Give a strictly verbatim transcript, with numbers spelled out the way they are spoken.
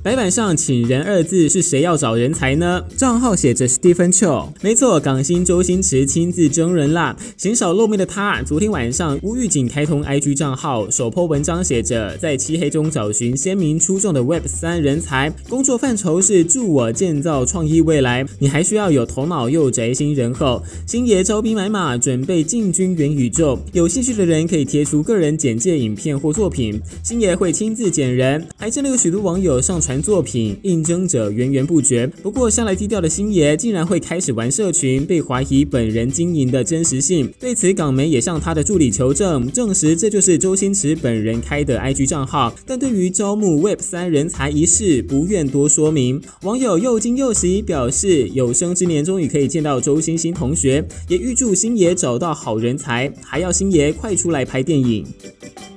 白板上请人二字是谁要找人才呢？账号写着 Stephen Chow， 没错，港星周星驰亲自征人啦。鲜少露面的他，昨天晚上无预警开通 I G 账号，首 po 文章写着在漆黑中找寻鲜明出众的 Web 三 人才，工作范畴是助我建造创意未来。你还需要有头脑又宅心仁厚。星爷招兵买马，准备进军元宇宙，有兴趣的人可以贴出个人简介影片或作品，星爷会亲自捡人，还真的有许多网友上传作品，应征者源源不绝。不过向来低调的星爷竟然会开始玩社群，被怀疑本人经营的真实性。对此，港媒也向他的助理求证，证实这就是周星驰本人开的 I G 账号，但对于招募 Web 三 人才一事不愿多说明。网友又惊又喜，表示有生之年终于可以见到周星星同学，也预祝星爷找到好人才，还要星爷快出来拍电影。